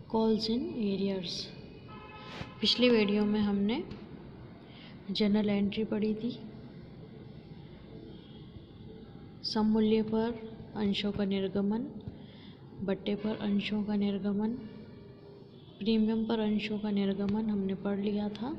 Calls in arrears. पिछली video में हमने जर्नल एंट्री पढ़ी थी। सम मूल्य पर अंशों का निर्गमन, बट्टे पर अंशों का निर्गमन, प्रीमियम पर अंशों का निर्गमन हमने पढ़ लिया था।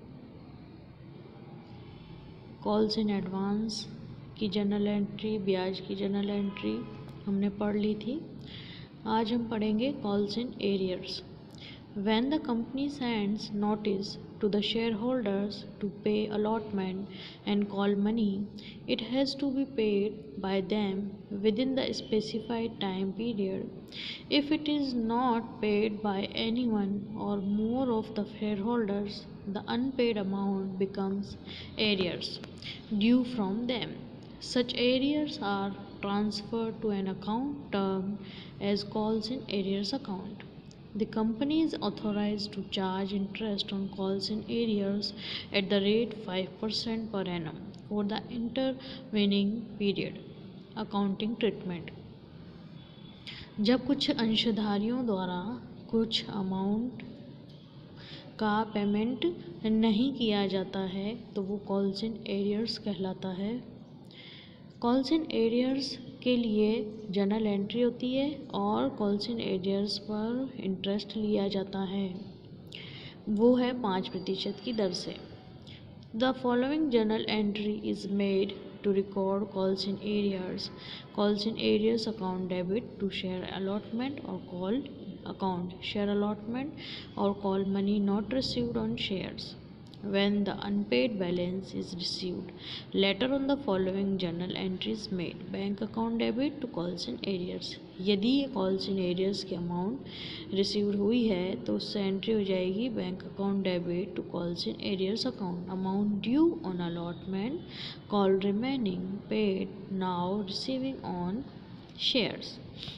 कॉल्स इन एडवांस की जर्नल एंट्री, ब्याज की जर्नल एंट्री हमने पढ़ ली थी। आज हम पढ़ेंगे calls in arrears. When the company sends notice to the shareholders to pay allotment and call money, it has to be paid by them within the specified time period. If it is not paid by anyone or more of the shareholders, the unpaid amount becomes arrears due from them. Such arrears are transferred to an account termed as calls in arrears account. The company is authorized to charge interest on calls in arrears at the rate 5% per annum for the intervening period. Accounting treatment. जब कुछ अंशधारियों द्वारा कुछ amount का payment नहीं किया जाता है तो वो कॉल्स इन एरियर्स कहलाता है। कॉल्स इन एरियर्स के लिए जर्नल एंट्री होती है और कॉल्स इन एरियर्स पर इंटरेस्ट लिया जाता है, वो है 5% की दर से। The following journal entry is made to record calls in arrears. Calls in arrears account debit to share allotment और कॉल अकाउंट शेयर अलॉटमेंट और call money not received on shares when the unpaid balance is received. Later on the following journal entries made. Bank account debit to calls in arrears. यदि ये calls in arrears की amount received हुई है तो उससे entry हो जाएगी bank account debit to calls in arrears account. Amount due on allotment, call remaining paid now receiving on shares.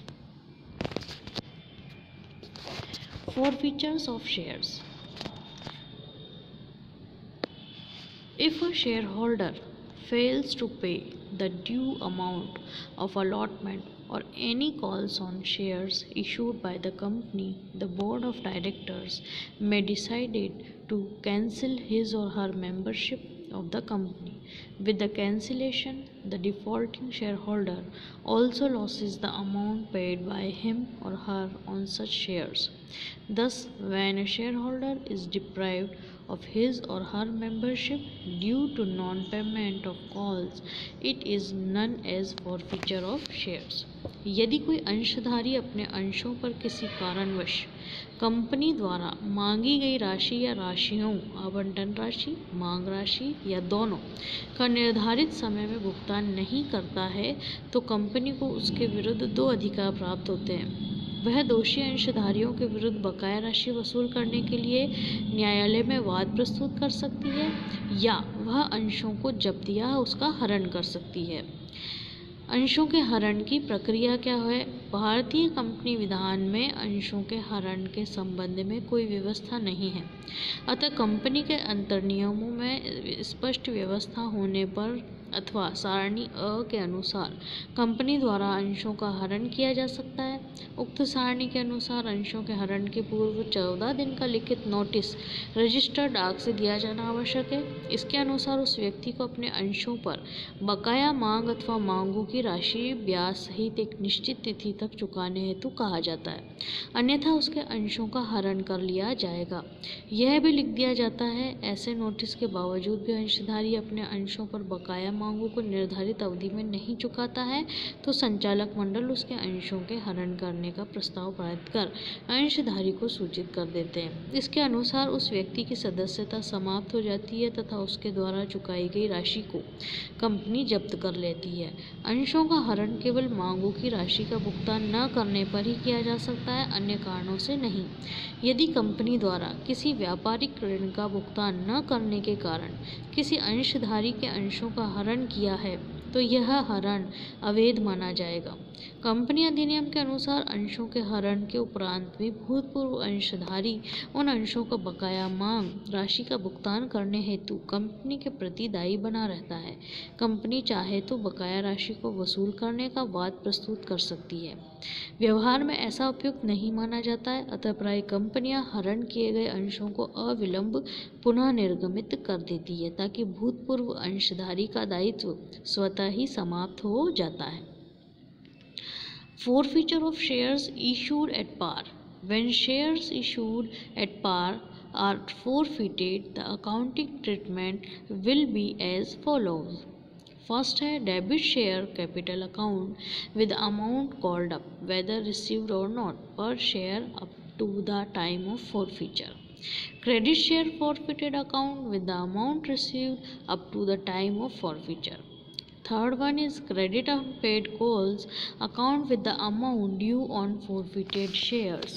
Forfeitures of shares. If a shareholder fails to pay the due amount of allotment or any calls on shares issued by the company, the board of directors may decide to cancel his or her membership of the company. With the cancellation, the defaulting shareholder also loses the amount paid by him or her on such shares. Thus, when a shareholder is deprived of his or her membership due to non-payment of calls, it is known as forfeiture of shares. यदि कोई अंशधारी अपने अंशों पर किसी कारणवश company द्वारा मांगी गई राशि या राशियों, आवंटन राशि, मांग राशि या दोनों का निर्धारित समय में भुगतान नहीं करता है तो कंपनी को उसके विरुद्ध दो अधिकार प्राप्त होते हैं। वह दोषी अंशधारियों के विरुद्ध बकाया राशि वसूल करने के लिए न्यायालय में वाद प्रस्तुत कर सकती है या वह अंशों को जब्त या उसका हरण कर सकती है। अंशों के हरण की प्रक्रिया क्या है? भारतीय कंपनी विधान में अंशों के हरण के संबंध में कोई व्यवस्था नहीं है, अतः कंपनी के अंतर्नियमों में स्पष्ट व्यवस्था होने पर अथवा सारणी अ के अनुसार कंपनी द्वारा अंशों का हरण किया जा सकता है। उक्त सारणी के अनुसार अंशों के हरण के पूर्व 14 दिन का लिखित नोटिस रजिस्टर्ड डाक से दिया जाना आवश्यक है। इसके अनुसार उस व्यक्ति को अपने अंशों पर बकाया मांग अथवा मांगों की राशि ब्याज सहित एक निश्चित तिथि तक चुकाने हेतु कहा जाता है, अन्यथा उसके अंशों का हरण कर लिया जाएगा। यह भी लिख दिया जाता है ऐसे नोटिस के बावजूद भी अंशधारी अपने अंशों पर बकाया मांगों को निर्धारित अवधि में नहीं चुकाता है तो संचालक मंडल उसके अंशों के हरण करने का प्रस्ताव पारित कर अंशधारी को सूचित कर देते हैं। इसके अनुसार उस व्यक्ति की सदस्यता समाप्त हो जाती है तथा उसके द्वारा चुकाई गई राशि को कंपनी जब्त कर लेती है। अंशों का हरण केवल मांगों की राशि का भुगतान न करने पर ही किया जा सकता है, अन्य कारणों से नहीं। यदि कंपनी द्वारा किसी व्यापारिक ऋण का भुगतान न करने के कारण किसी अंशधारी के अंशों का हरण किया है तो यह हरण अवैध माना जाएगा। कंपनी अधिनियम के अनुसार अंशों के हरण के उपरांत भी भूतपूर्व अंशधारी उन अंशों का बकाया मांग राशि का भुगतान करने हेतु कंपनी के प्रति दायी बना रहता है। कंपनी चाहे तो बकाया राशि को वसूल करने का वाद प्रस्तुत कर सकती है। व्यवहार में ऐसा उपयुक्त नहीं माना जाता है, अतः प्राय कंपनियां हरण किए गए अंशों को अविलंब पुनः निर्गमित कर देती है, ताकि भूतपूर्व अंशधारी का दायित्व स्वतः ही समाप्त हो जाता है। Forfeiture of shares issued at par. When shares issued at par are forfeited, the accounting treatment will be as follows. First है debit share capital account with amount called up whether received or not per share up to the time of forfeiture. Credit share forfeited account with the amount received up to the time of forfeiture. Third one is credit unpaid calls account with the amount due on forfeited shares.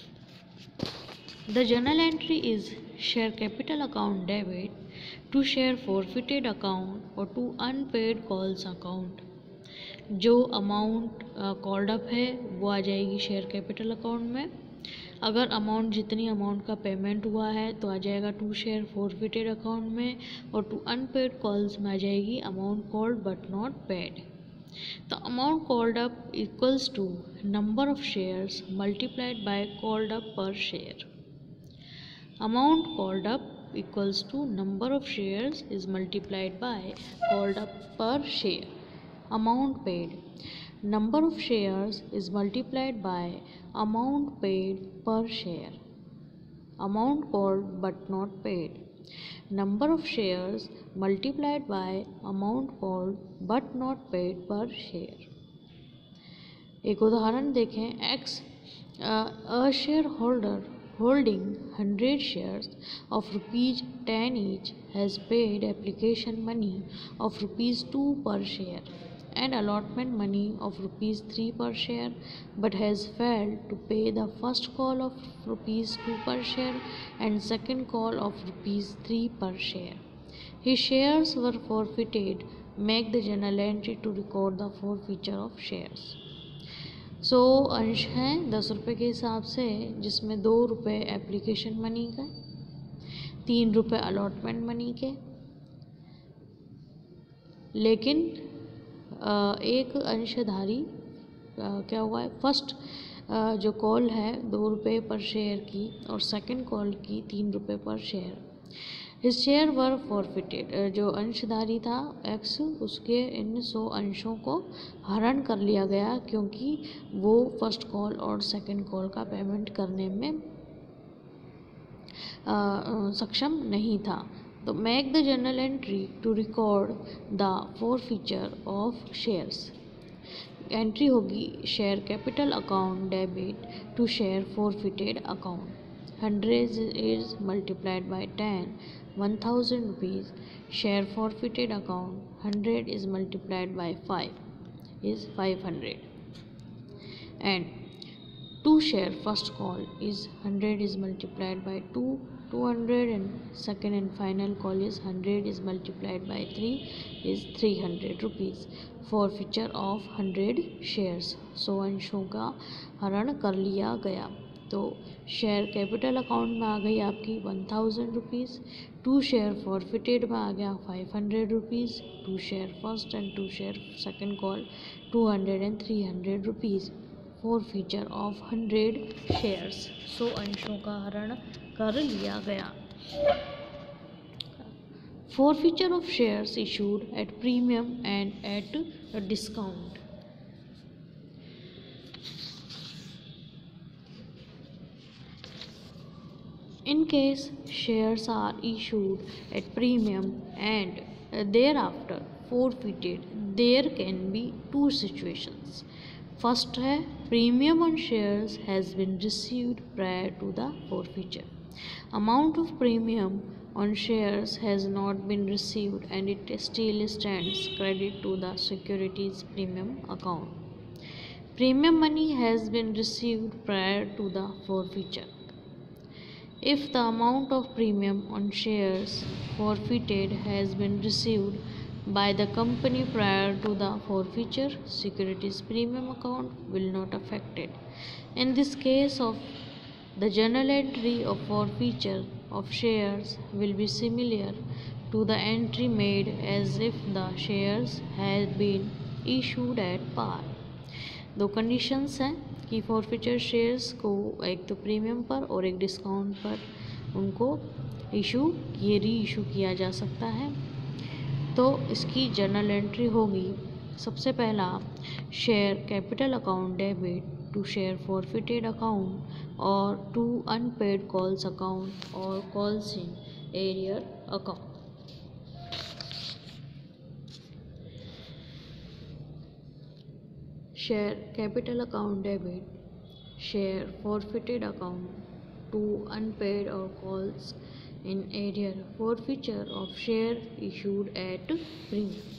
The journal entry is share capital account debit to share forfeited account or to unpaid calls account. जो amount called up है वो आ जाएगी share capital account में। अगर amount जितनी amount का payment हुआ है तो आ जाएगा टू शेयर फॉरफिटेड अकाउंट में, और टू अनपेड कॉल्स में आ जाएगी amount called but not paid. तो amount called up equals to number of shares multiplied by called up per share. Amount called up equals to number of shares is multiplied by called up per share. Amount paid, number of shares is multiplied by amount paid per share. Amount called but not paid, number of shares multiplied by amount called but not paid per share. एक उदाहरण देखें। X a shareholder holding 100 shares of rupees 10 each has paid application money of rupees 2 per share and allotment money of rupees 3 per share, but has failed to pay the first call of rupees 2 per share and second call of rupees 3 per share. His shares were forfeited. Make the journal entry to record the forfeiture of shares. सो अंश हैं 10 रुपये के हिसाब से, जिसमें 2 रुपये application money का, 3 रुपये अलॉटमेंट मनी के। लेकिन एक अंशधारी क्या हुआ है, फर्स्ट जो कॉल है 2 रुपये पर शेयर की और सेकंड कॉल की 3 रुपये पर शेयर। इस शेयर वर फॉरफिटेड, जो अंशधारी था एक्स, उसके इन 100 अंशों को हरण कर लिया गया क्योंकि वो फर्स्ट कॉल और सेकंड कॉल का पेमेंट करने में सक्षम नहीं था। तो make the journal entry to record the forfeiture of shares. Entry होगी share capital account debit to share forfeited account. 100 is multiplied by 10, 1000 rupees. Share forfeited account 100 is multiplied by 5 is 500. And to share first call is 100 is multiplied by 2, 200, and second and final call is 100 is multiplied by 3 is 300 rupees. Forfeiture of 100 shares. सो अंशों का हरण कर लिया गया। तो share capital account में आ गई आपकी 1000 रुपीज़, टू शेयर फॉरफिटेड में आ गया 500 rupees, to share first and to share second call 200 and 300 rupees. Forfeiture of 100 shares. सो अंशों का हरण कर लिया गया। Forfeiture of shares issued at premium and at discount. In case shares are issued at premium and thereafter forfeited, there can be two situations. First है premium on shares has been received prior to the forfeiture. Amount of premium on shares has not been received and it still stands credit to the securities premium account. Premium money has been received prior to the forfeiture. If the amount of premium on shares forfeited has been received by the company prior to the forfeiture, securities premium account will not affect it. In this case of the journal entry of forfeiture of shares will be similar to the entry made as if the shares had been issued at par. दो conditions हैं कि forfeiture shares को एक तो premium पर और एक discount पर उनको री इशू किया जा सकता है। तो इसकी जर्नल एंट्री होगी, सबसे पहला share capital account debit to share forfeited account और टू अनपेड कॉल्स अकाउंट और calls in arrear account. Share capital account debit share forfeited account to unpaid और calls in area forfeiture of share issued at premium.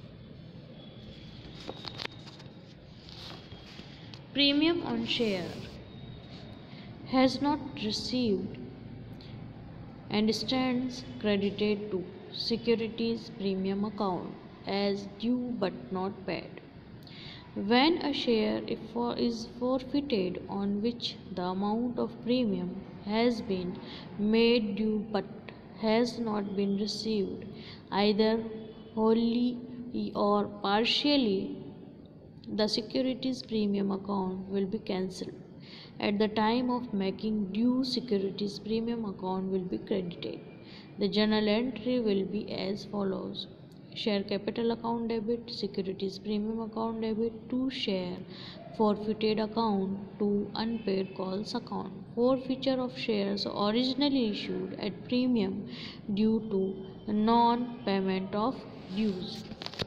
Premium on share has not received and stands credited to securities premium account as due but not paid. When a share is forfeited on which the amount of premium has been made due but has not been received either wholly or partially, the securities premium account will be cancelled. At the time of making due, securities premium account will be credited. The journal entry will be as follows: share capital account debit, securities premium account debit to share forfeited account to unpaid calls account. Forfeiture of shares originally issued at premium due to non-payment of dues.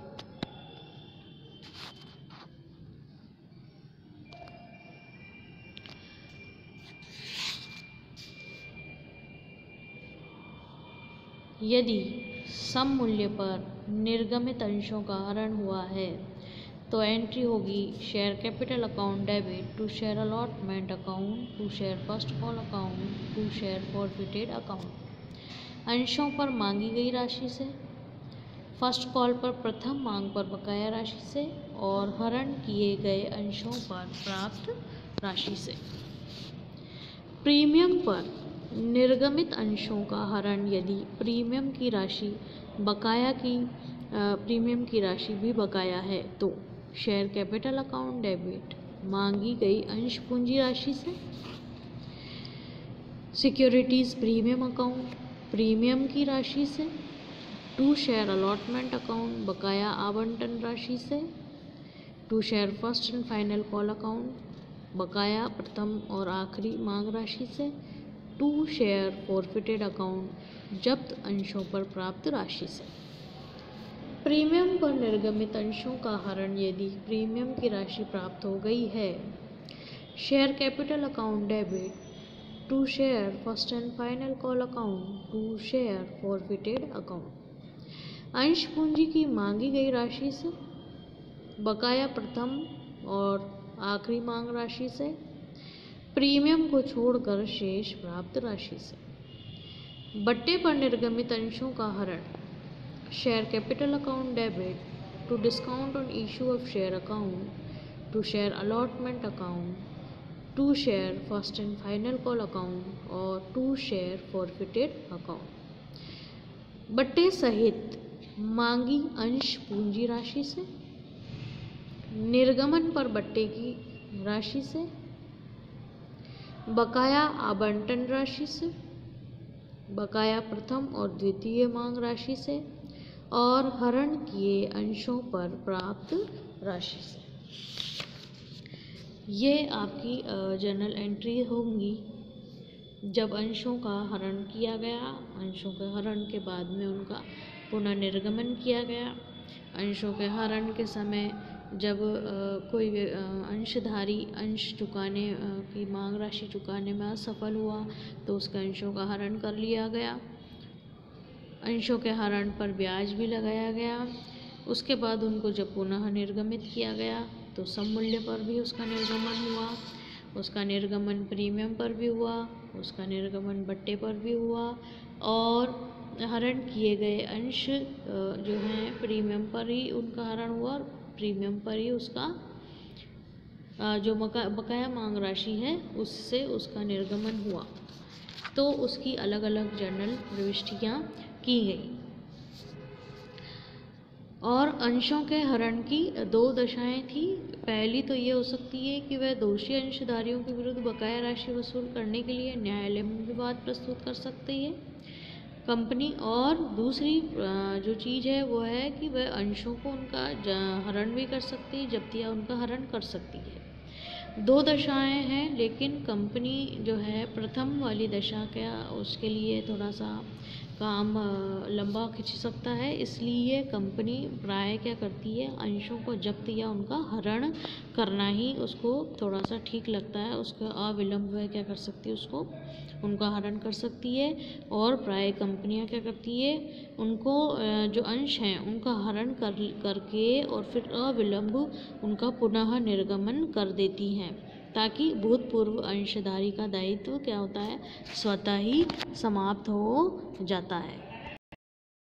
यदि सम मूल्य पर निर्गमित अंशों का हरण हुआ है तो एंट्री होगी share capital account debit to share allotment account to share first call account to share forfeited account. अंशों पर मांगी गई राशि से, फर्स्ट कॉल पर प्रथम मांग पर बकाया राशि से और हरण किए गए अंशों पर प्राप्त राशि से। प्रीमियम पर निर्गमित अंशों का हरण यदि प्रीमियम की राशि भी बकाया है तो शेयर कैपिटल अकाउंट डेबिट मांगी गई अंश पूंजी राशि से, सिक्योरिटीज प्रीमियम अकाउंट प्रीमियम की राशि से, टू शेयर अलॉटमेंट अकाउंट बकाया आवंटन राशि से, to share first and final call account बकाया प्रथम और आखिरी मांग राशि से, टू शेयर फॉरफिटेड अकाउंट जब्त अंशों पर प्राप्त राशि से। प्रीमियम पर निर्गमित अंशों का हरण यदि प्रीमियम की राशि प्राप्त हो गई है, share capital account debit to share first and final call account to share forfeited account. अंश पूंजी की मांगी गई राशि से, बकाया प्रथम और आखिरी मांग राशि से, प्रीमियम को छोड़कर शेष प्राप्त राशि से। बट्टे पर निर्गमित अंशों का हरण share capital account debit to discount on issue of share account to share allotment account to share first and final call account और टू शेयर फॉरफिटेड अकाउंट। बट्टे सहित मांगी अंश पूंजी राशि से, निर्गमन पर बट्टे की राशि से, बकाया आवंटन राशि से, बकाया प्रथम और द्वितीय मांग राशि से और हरण किए अंशों पर प्राप्त राशि से। ये आपकी जर्नल एंट्री होंगी जब अंशों का हरण किया गया, अंशों के हरण के बाद में उनका पुनर्निर्गमन किया गया, अंशों के हरण के समय जब कोई अंशधारी अंश चुकाने की मांग राशि चुकाने में असफल हुआ तो उसके अंशों का हरण कर लिया गया, अंशों के हरण पर ब्याज भी लगाया गया। उसके बाद उनको जब पुनः निर्गमित किया गया तो सममूल्य पर भी उसका निर्गमन हुआ, उसका निर्गमन प्रीमियम पर भी हुआ, उसका निर्गमन बट्टे पर भी हुआ और हरण किए गए अंश जो हैं प्रीमियम पर ही उनका हरण हुआ और प्रीमियम पर ही उसका जो बकाया मांग राशि है उससे उसका निर्गमन हुआ। तो उसकी अलग अलग जर्नल प्रविष्टियाँ की गई। और अंशों के हरण की दो दशाएं थी। पहली तो ये हो सकती है कि वह दोषी अंशधारियों के विरुद्ध बकाया राशि वसूल करने के लिए न्यायालय में विवाद प्रस्तुत कर सकती है कंपनी, और दूसरी जो चीज़ है वो है कि वह अंशों को उनका हरण भी कर सकती है, जब्ती या उनका हरण कर सकती है। दो दशाएं हैं, लेकिन कंपनी जो है प्रथम वाली दशा का उसके लिए थोड़ा सा काम लंबा खिंच सकता है, इसलिए कंपनी प्राय क्या करती है, अंशों को जब्त या उनका हरण करना ही उसको थोड़ा सा ठीक लगता है। उसका अविलंब वह क्या कर सकती है, उसको उनका हरण कर सकती है। और प्राय कंपनियां क्या करती है, उनको जो अंश हैं उनका हरण करके और फिर अविलंब उनका पुनः निर्गमन कर देती हैं, ताकि भूतपूर्व अंशधारी का दायित्व क्या होता है, स्वतः ही समाप्त हो जाता है।